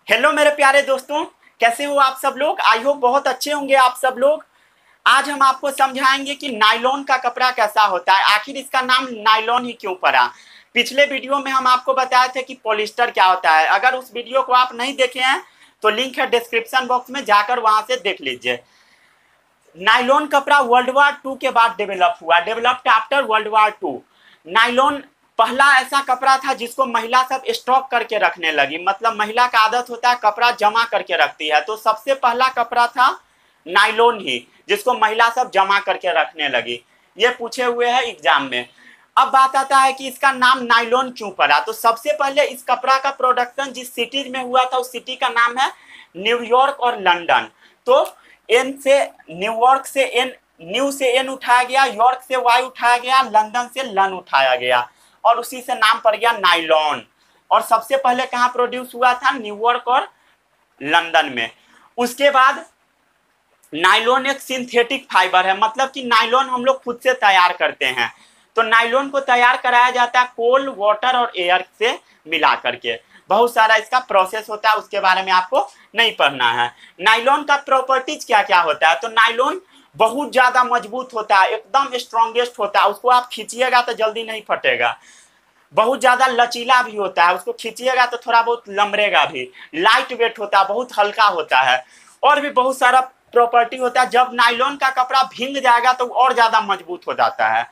Hello मेरे प्यारे दोस्तों, कैसे हो आप सब लोग। आई होप बहुत अच्छे होंगे आप सब लोग। आज हम आपको समझाएंगे कि नायलॉन का कपड़ा कैसा होता है, आखिर इसका नाम नायलॉन ही क्यों पड़ा। पिछले वीडियो में हम आपको बताए थे कि पॉलिस्टर क्या होता है। अगर उस वीडियो को आप नहीं देखे हैं तो लिंक है डिस्क्रिप्शन बॉक्स में, जाकर वहां से देख लीजिए। नायलॉन कपड़ा वर्ल्ड वॉर 2 के बाद developed after world war 2। Nylon पहला ऐसा कपड़ा था जिसको महिला सब स्टॉक करके रखने लगी, मतलब महिला का आदत होता है कपड़ा जमा करके रखती है, तो सबसे पहला कपड़ा था नायलॉन ही, जिसको महिला सब जमा करके रखने लगी। ये पूछे हुए हैं एग्जाम में। अब बात आता है कि इसका नाम नायलॉन क्यों पड़ा। तो सबसे पहले इस कपड़ा का प्रोडक्शन जिस सिटीज में हुआ था उस सिटी का नाम है न्यूयॉर्क और लंदन। तो एन से न्यूयॉर्क से एन, न्यू से एन उठाया गया, यॉर्क से वाई उठाया गया, लंदन से लन उठाया गया और उसी से नाम पड़ गया नायलॉन। और सबसे पहले कहाँ प्रोड्यूस हुआ था, न्यूयॉर्क और लंदन में। उसके बाद नायलॉन एक सिंथेटिक फाइबर है, मतलब कि नायलॉन हम लोग खुद से तैयार करते हैं। तो नायलॉन को तैयार कराया जाता है कोल, वाटर और एयर से मिला करके। बहुत सारा इसका प्रोसेस होता है, उसके बारे में आपको नहीं पढ़ना है। नायलॉन का प्रॉपर्टीज क्या क्या होता है, तो नायलॉन बहुत ज्यादा मजबूत होता है, एकदम स्ट्रॉन्गेस्ट होता है। उसको आप खींचिएगा तो जल्दी नहीं फटेगा। बहुत ज्यादा लचीला भी होता है, उसको खींचिएगा तो थोड़ा बहुत लमरेगा भी। लाइट वेट होता है, बहुत हल्का होता है, और भी बहुत सारा प्रॉपर्टी होता है। जब नायलॉन का कपड़ा भींग जाएगा तो और ज्यादा मजबूत हो जाता है।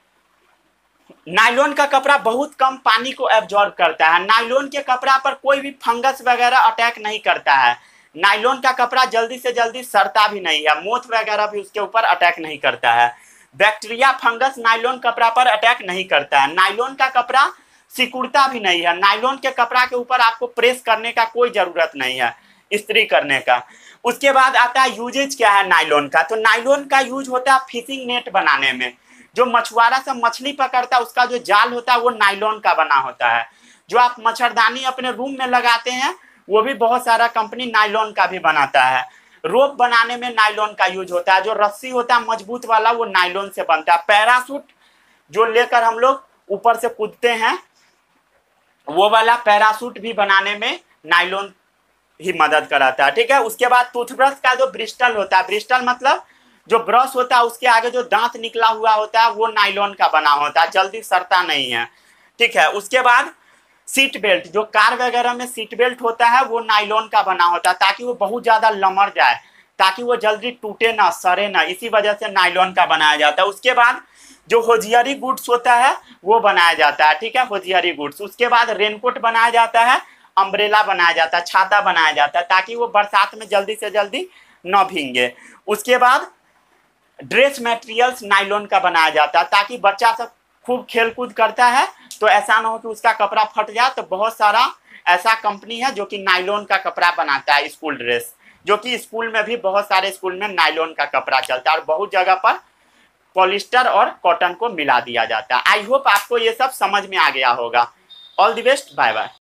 नायलॉन का कपड़ा बहुत कम पानी को एब्जॉर्ब करता है। नायलॉन के कपड़ा पर कोई भी फंगस वगैरह अटैक नहीं करता है। नायलॉन का कपड़ा जल्दी से जल्दी सड़ता भी नहीं है, मोथ वगैरह भी उसके ऊपर अटैक नहीं करता है। बैक्टीरिया, फंगस नायलॉन कपड़ा पर अटैक नहीं करता है। नायलॉन का कपड़ा सिकुड़ता भी नहीं है। नायलॉन के कपड़ा के ऊपर आपको प्रेस करने का कोई जरूरत नहीं है, इस्त्री करने का। उसके बाद आता है यूजेज क्या है नायलॉन का। तो नायलॉन का यूज होता है फिशिंग नेट बनाने में। जो मछुआरा सब मछली पकड़ता है उसका जो जाल होता है वो नायलॉन का बना होता है। जो आप मच्छरदानी अपने रूम में लगाते हैं वो भी बहुत सारा कंपनी नायलॉन का भी बनाता है। रोप बनाने में नायलॉन का यूज होता है। जो रस्सी होता है मजबूत वाला वो नायलॉन से बनता है। पैरासूट जो लेकर हम लोग ऊपर से कूदते हैं वो वाला पैरासूट भी बनाने में नायलॉन ही मदद कराता है, ठीक है। उसके बाद टूथब्रश का जो ब्रिस्टल होता है, ब्रिस्टल मतलब जो ब्रश होता है उसके आगे जो दांत निकला हुआ होता है वो नायलॉन का बना होता है, जल्दी सड़ता नहीं है, ठीक है। उसके बाद सीट बेल्ट, जो कार वगैरह में सीट बेल्ट होता है वो नायलॉन का बना होता है, ताकि वो बहुत ज्यादा लमड़ जाए, ताकि वो जल्दी टूटे ना, सड़े ना, इसी वजह से नायलॉन का बनाया जाता है। उसके बाद जो होजियरी गुड्स होता है वो बनाया जाता है, ठीक है, होजियरी गुड्स। उसके बाद रेनकोट बनाया जाता है, अम्ब्रेला बनाया जाता है, छाता बनाया जाता है, ताकि वो बरसात में जल्दी से जल्दी न भींगे। उसके बाद ड्रेस मटेरियल्स नायलॉन का बनाया जाता है, ताकि बच्चा सब खूब खेल कूद करता है तो ऐसा ना हो कि उसका कपड़ा फट जाए। तो बहुत सारा ऐसा कंपनी है जो कि नायलॉन का कपड़ा बनाता है, स्कूल ड्रेस, जो कि स्कूल में भी बहुत सारे स्कूल में नायलॉन का कपड़ा चलता है, और बहुत जगह पर पॉलिस्टर और कॉटन को मिला दिया जाता है। आई होप आपको ये सब समझ में आ गया होगा। All the best, bye bye.